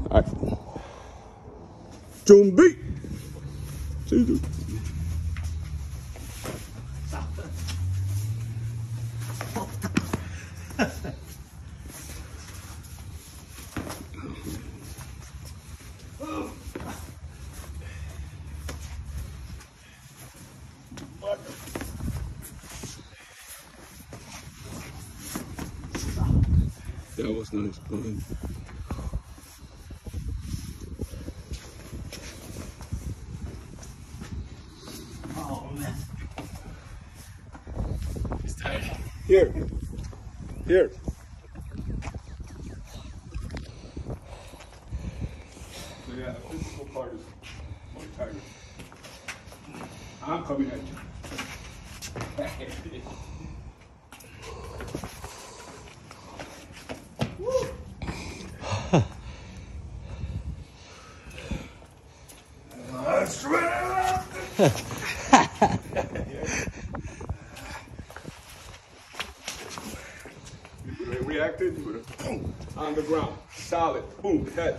All right. 준비. 시작. That was nice, bud. Oh man. It's tired. Here. Here. So yeah, the physical part is more tired. I'm coming at you. You reacted with a boom on the ground, solid, boom, head.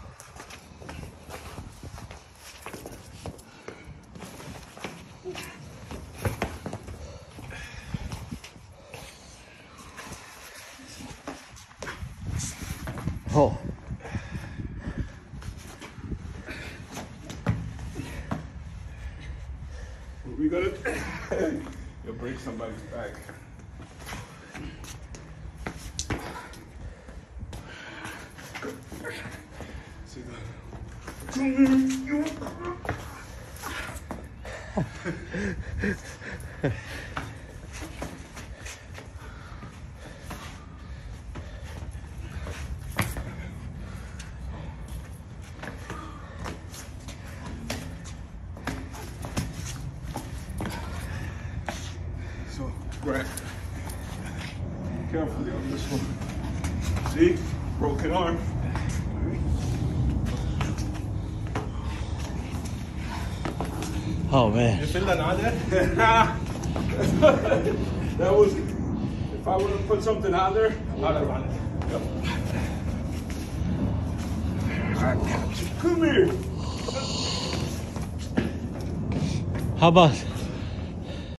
Oh. We gotta you'll break somebody's back. See that? So, grab. Carefully on this one. See? Broken arm. Oh man. You feel that on there? That was, if I would have put something on there, I'd have run it. Yep. I got you. Come here. How about